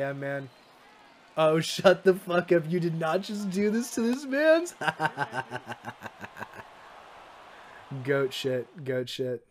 Yeah, man. Oh, shut the fuck up. You did not just do this to this man. Goat shit. Goat shit.